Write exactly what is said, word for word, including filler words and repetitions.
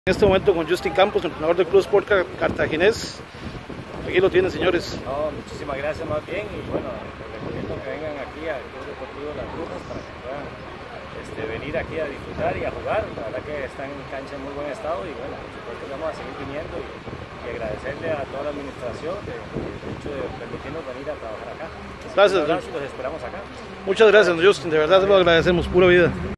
En este momento con Justin Campos, entrenador del Club Sport Cartaginés. Aquí lo tienen, señores. No, muchísimas gracias más bien y bueno, les recomiendo que vengan aquí al Club Deportivo Las Brujas para que puedan este, venir aquí a disfrutar y a jugar. La verdad que están en cancha en muy buen estado y bueno, por supuesto que vamos a seguir viniendo y, y agradecerle a toda la administración de, de hecho de permitirnos venir a trabajar acá. Gracias. Un abrazo y los esperamos acá. Muchas gracias, Justin, de verdad se lo agradecemos, pura vida.